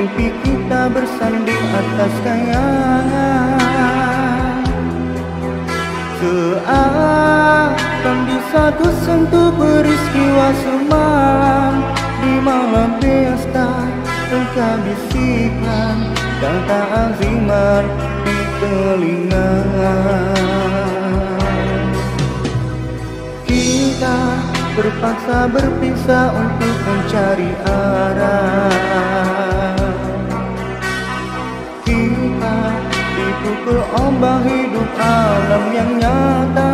mimpi kita bersanding atas kayangan. Seakan bisa ku sentuh peristiwa semalam. Di malam pesta engkau bisikan kata azimat di telinga. Kita terpaksa berpisah untuk mencari arah. Kita dipukul ombak hidup alam yang nyata.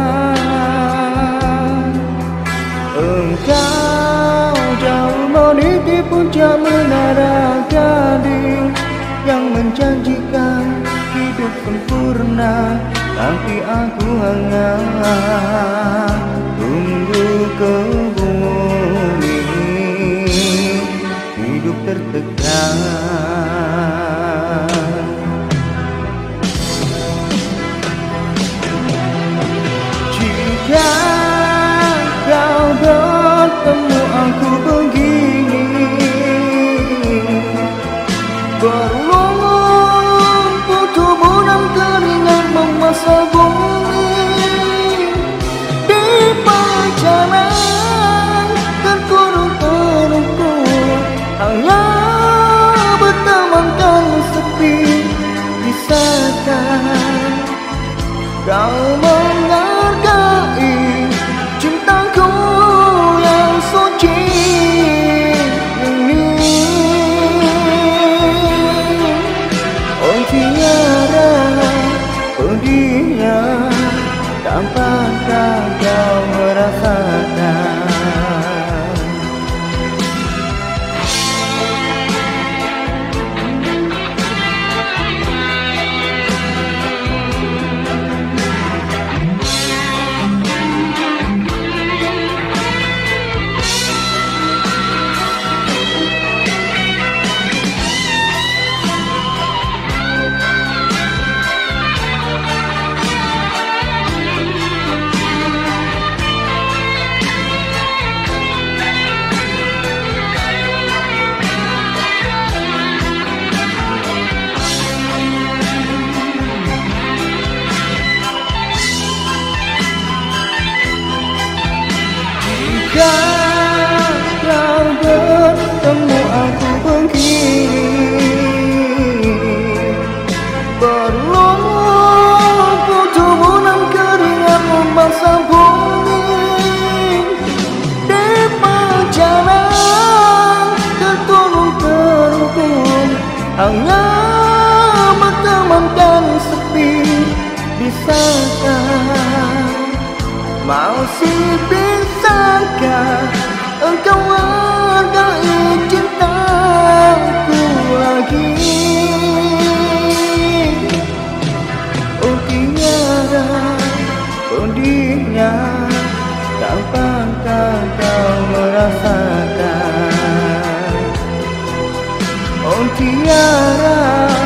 Engkau jauh meniti puncak menara gading yang menjanjikan hidup sempurna, tapi aku hanya tunggu ke bumi hidup tertekan. Jika kau bertemu aku begini, berlumpur tubuh dan keringat memasah bumi. Di perjalanan terkurung-kurung, hanya bertemankan sepi. Bisakah kau menghargai cintaku yang suci ini? Oh tiada pedihnya, dapatkah kau merasakan? Jika kau bertemu aku begini, berlumpur tubuh dan keringat membasah bumi. Di perjalanan terkurung-kurung, hanya bertemankan sepi. Bisakah, masih bisakah engkau hargai cintaku lagi? Oh tiada pedihnya, dapatkah kau merasakan? Oh tiada